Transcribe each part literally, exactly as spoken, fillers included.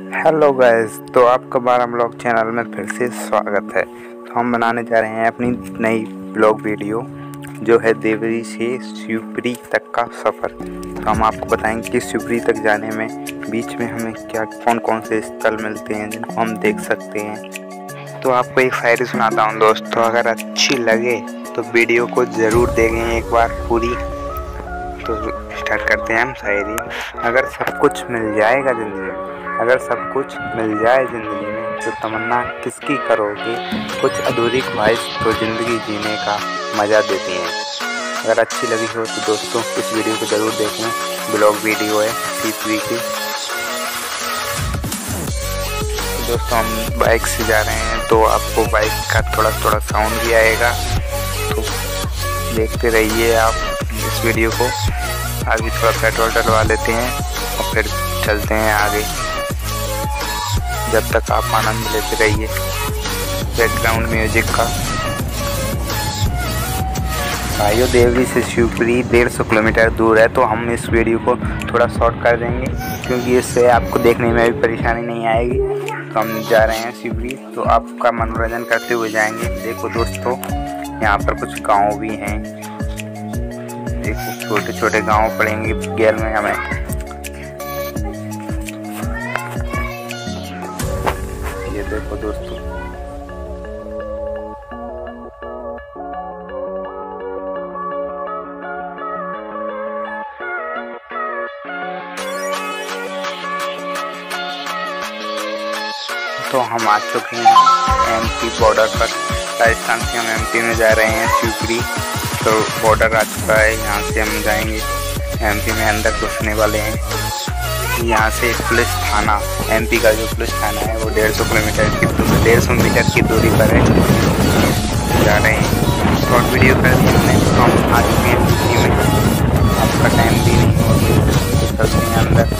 Hello guys, तो आपका बारह ब्लॉग चैनल में फिर से स्वागत है। तो हम बनाने जा रहे हैं अपनी नई ब्लॉग वीडियो जो है देवरी से शिवपुरी तक का सफ़र। तो हम आपको बताएंगे कि शिवपुरी तक जाने में बीच में हमें क्या कौन कौन से स्थल मिलते हैं जिनको हम देख सकते हैं। तो आपको एक शायरी सुनाता हूँ दोस्तों, अगर अच्छी लगे तो वीडियो को ज़रूर देखें एक बार पूरी। तो स्टार्ट करते हैं हम शायरी। अगर सब कुछ मिल जाएगा ज़िंदगी में, अगर सब कुछ मिल जाए ज़िंदगी में तो तमन्ना किसकी करोगे, कुछ अधूरी ख्वाहिश तो ज़िंदगी जीने का मज़ा देती हैं। अगर अच्छी लगी हो तो दोस्तों इस वीडियो को ज़रूर देखें। ब्लॉग वीडियो है शिवपुरी की। दोस्तों हम बाइक से जा रहे हैं तो आपको बाइक का थोड़ा थोड़ा साउंड भी आएगा, तो देखते रहिए आप इस वीडियो को। अभी थोड़ा पेट्रोल डलवा लेते हैं और फिर चलते हैं आगे। जब तक आप आनंद लेते रहिए बैकग्राउंड म्यूजिक का। भाइयों, देवरी से शिवपुरी डेढ़ सौ किलोमीटर दूर है, तो हम इस वीडियो को थोड़ा शॉर्ट कर देंगे क्योंकि इससे आपको देखने में भी परेशानी नहीं आएगी। तो हम जा रहे हैं शिवपुरी, तो आपका मनोरंजन करते हुए जाएंगे। देखो दोस्तों, यहाँ पर कुछ गांव भी हैं। देखो छोटे छोटे गांव पड़ेंगे गेल में हमें। ये देखो दोस्तों, तो हम आ चुके हैं एमपी बॉर्डर पर। राजस्थान से हम एमपी में जा रहे हैं शिवपुरी, तो बॉर्डर आ चुका है। यहाँ से हम जाएंगे एमपी में, अंदर घुसने वाले हैं। यहाँ से पुलिस थाना, एमपी का जो पुलिस थाना है वो डेढ़ सौ किलोमीटर की डेढ़ सौ मीटर की दूरी पर है। जा रहे हैं शॉर्ट वीडियो कर दी हमने, तो हम आ चुके हैं एमपी में। आपका टाइम भी नहीं हो, चलते हैं अंदर।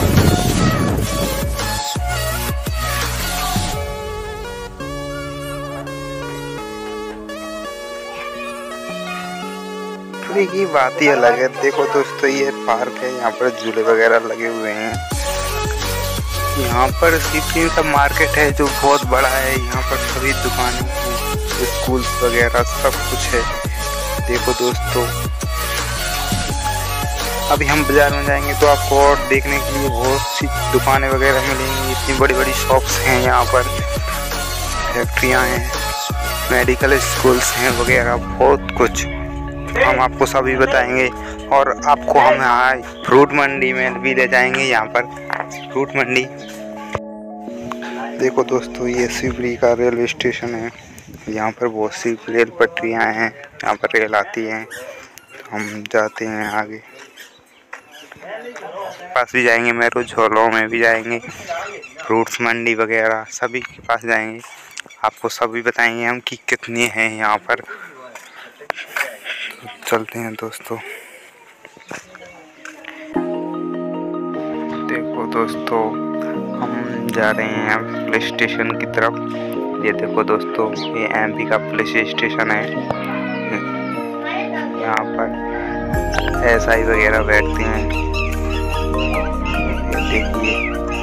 शिवपुरी की बात ही अलग है। देखो दोस्तों, ये पार्क है, यहाँ पर झूले वगैरह लगे हुए हैं। यहाँ पर शिवपुरी का मार्केट है जो बहुत बड़ा है। यहाँ पर सभी दुकानें, स्कूल्स वगैरह सब कुछ है। देखो दोस्तों, अभी हम बाजार में जाएंगे तो आपको और देखने के लिए बहुत सी दुकानें वगैरह मिलेंगी। इतनी बड़ी बड़ी शॉप्स हैं यहाँ पर, फैक्ट्रियाँ हैं, मेडिकल स्कूल्स हैं वगैरह, बहुत कुछ हम आपको सभी बताएंगे। और आपको हम यहाँ फ्रूट मंडी में भी ले जाएंगे। यहाँ पर फ्रूट मंडी, देखो दोस्तों, ये शिवपुरी का रेलवे स्टेशन है। यहाँ पर बहुत सी रेल पटरियाँ हैं, यहाँ पर रेल आती हैं। हम जाते हैं आगे, पास भी जाएंगे, मेरू झोलों में भी जाएंगे, फ्रूट्स मंडी वगैरह सभी के पास जाएंगे। आपको सभी बताएंगे हम कि कितने हैं यहाँ पर। चलते हैं दोस्तों। देखो दोस्तों, हम जा रहे हैं पुलिस स्टेशन की तरफ। ये देखो दोस्तों, ये एमपी का पुलिस स्टेशन है। यहाँ पर एसआई वगैरह बैठते हैं। ये देखिए,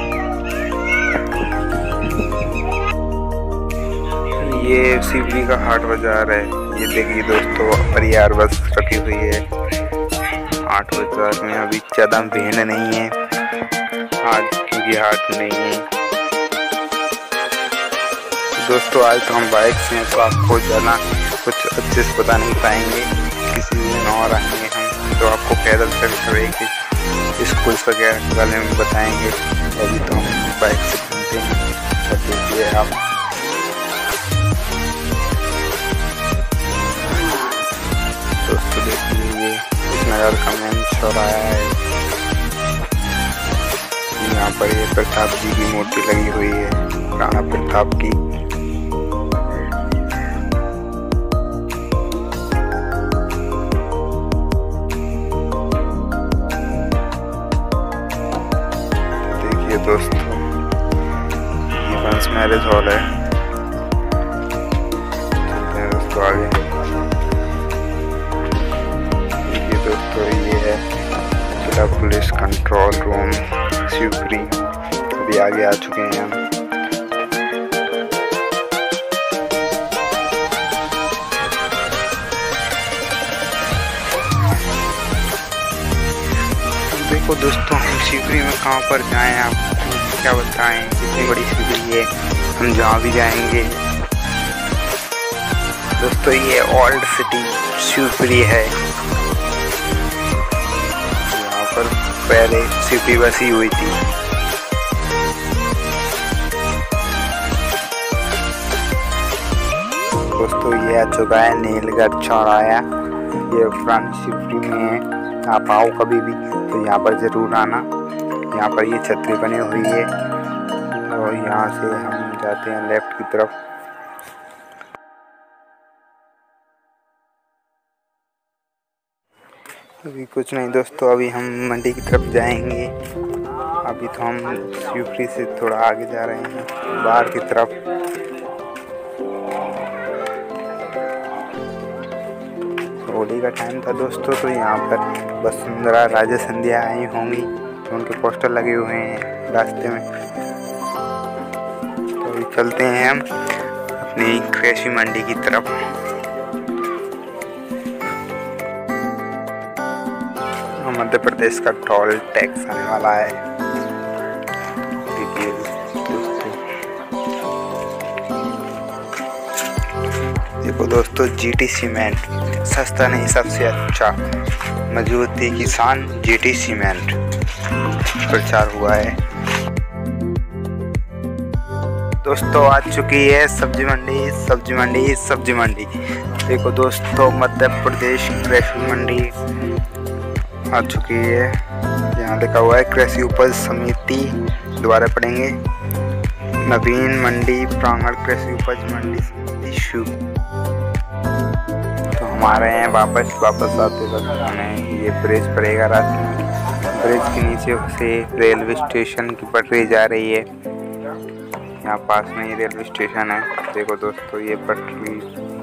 ये शिवपुरी का हाट बाजार है। ये देखिए दोस्तों, परिवार बस रखी हुई है। हाट बाजार में अभी ज़्यादा भीड़ नहीं है आज, क्योंकि हाट नहीं है। दोस्तों आज तो हम बाइक से हैं, तो आपको ज़्यादा कुछ अच्छे से बता नहीं पाएंगे। किसी दिन और आएंगे हम तो आपको पैदल चल कर स्कूल्स वगैरह के बारे में बताएंगे। अभी तो हम बाइक से घूमते हैं। तो देखिए आप, दोस्तों देखिए, ये नगर का मेन चौराहा है। यहाँ पर ये प्रताप जी की मूर्ति लगी हुई है, राणा प्रताप की। देखिए दोस्तों, ये वंश मैरिज हॉल है। चलते हैं दोस्तों आगे। दोस्तों ये है जिला पुलिस कंट्रोल रूम शिवपुरी। काफ़ी आगे आ चुके हैं हम। देखो दोस्तों, हम शिवपुरी में कहाँ पर जाएं, आपको क्या बताएं, कितनी बड़ी शिवपुरी है, हम जहाँ भी जाएंगे। दोस्तों ये ओल्ड सिटी शिवपुरी है, यहाँ पर पहले शिवपुरी बसी हुई थी। दोस्तों ये आ चुका है नीलगढ़ चौराहा, ये पुरानी शिवपुरी में है। आप आओ कभी भी तो यहाँ पर ज़रूर आना। यहाँ पर ये छतरी बनी हुई है और यहाँ से हम जाते हैं लेफ्ट की तरफ। अभी कुछ नहीं दोस्तों, अभी हम मंडी की तरफ जाएंगे। अभी तो हम शिवपुरी से थोड़ा आगे जा रहे हैं बाहर की तरफ। होली का टाइम था दोस्तों, तो यहाँ पर वसुंधरा राजे संध्या आई होंगी, तो उनके पोस्टर लगे हुए हैं रास्ते में। तो अभी चलते हैं हम अपनी कृषि मंडी की तरफ। मध्य प्रदेश का टोल टैक्स आने वाला है। देखो दोस्तों, जीटी सीमेंट सस्ता नहीं सबसे अच्छा, मजबूती किसान जीटी सीमेंट प्रचार हुआ है। दोस्तों आ चुकी है सब्जी मंडी, सब्जी मंडी, सब्जी मंडी। देखो दोस्तों, मध्य प्रदेश कृषि मंडी आ चुकी है। यहाँ लिखा हुआ है कृषि उपज समिति, दोबारा पढ़ेंगे, नवीन मंडी प्रांगण कृषि उपज मंडी समिति शुरू। तो हमारे यहाँ वापस वापस आते वक्त हमें ये ब्रिज पड़ेगा रास्ते में। ब्रिज के नीचे से रेलवे स्टेशन की पटरी जा रही है। यहाँ पास में ही रेलवे स्टेशन है। देखो दोस्तों, ये पटरी